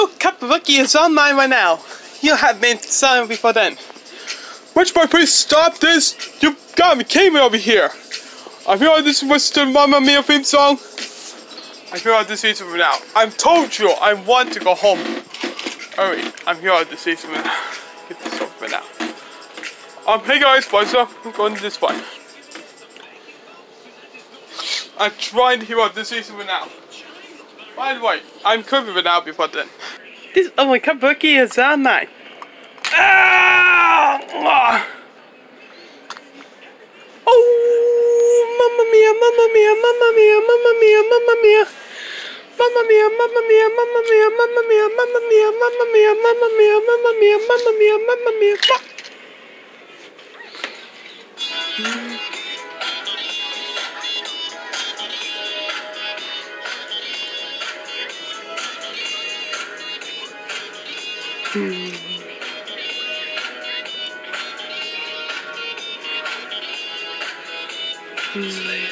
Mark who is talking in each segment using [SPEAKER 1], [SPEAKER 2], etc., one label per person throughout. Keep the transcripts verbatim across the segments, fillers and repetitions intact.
[SPEAKER 1] Your cup of cookie is online right now. You have been selling before then. Which boy, please stop this! You got me, came over here. I feel like this was the Mamma Mia theme song. I feel like this is over now. I've told you I want to go home. Alright, I'm here at the station now. Get this over now. Um, hey guys, what's up? I'm going this way. I'm trying to hear out this station now. By the way, I'm covered now before then. This only cup of cookie is online. Ah! Oh, Mamma Mia, Mamma Mia, Mamma Mia, Mamma Mia, Mamma Mia. Mamma Mia, Mamma Mia, Mamma Mia, Mamma Mia, Mamma Mia, Mamma Mia, Mamma Mia, Mamma Mia, Mamma Mia, Mamma Mia. Hmm. Hmm.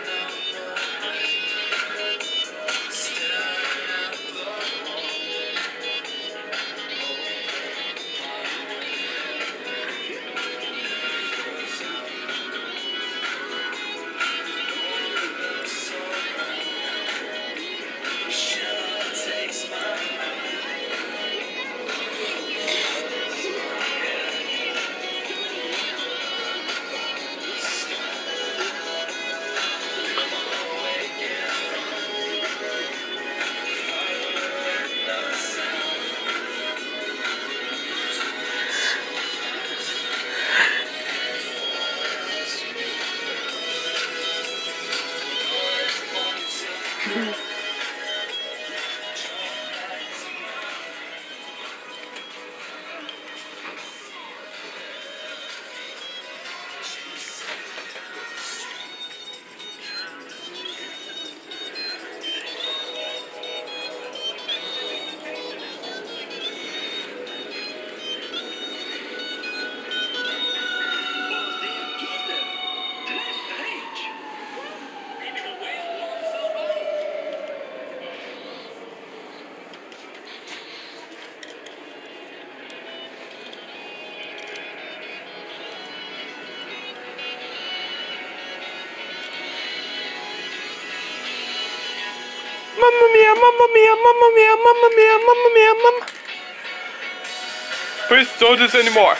[SPEAKER 1] Mamma Mia, Mamma Mia, Mamma Mia, Mamma Mia, Mamma Mia, Mamma. Please don't do this anymore.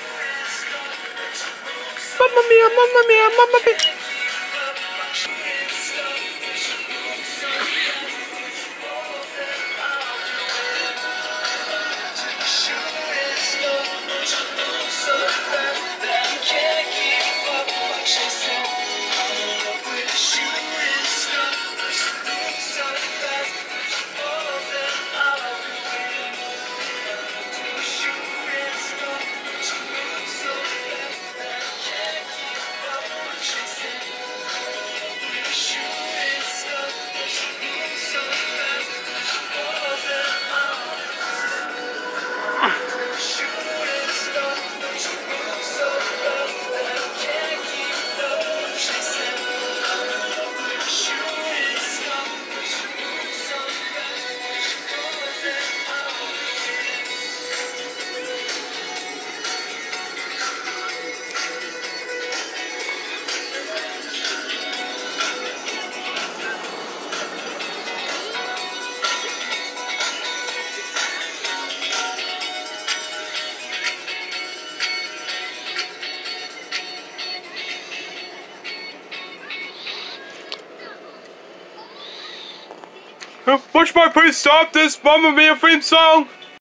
[SPEAKER 1] Mamma Mia, Mamma Mia, Mamma Mia. Push my please stop this Mamma Mia theme song!